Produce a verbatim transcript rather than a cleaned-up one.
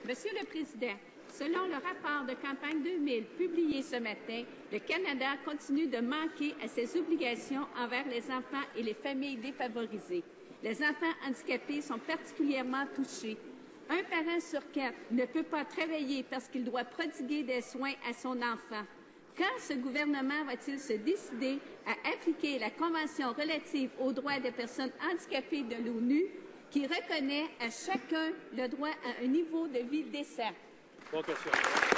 Monsieur le Président, selon le rapport de campagne deux mille publié ce matin, le Canada continue de manquer à ses obligations envers les enfants et les familles défavorisées. Les enfants handicapés sont particulièrement touchés. Un parent sur quatre ne peut pas travailler parce qu'il doit prodiguer des soins à son enfant. Quand ce gouvernement va-t-il se décider à appliquer la Convention relative aux droits des personnes handicapées de l'ONU qui reconnaît à chacun le droit à un niveau de vie décent? Bonne question.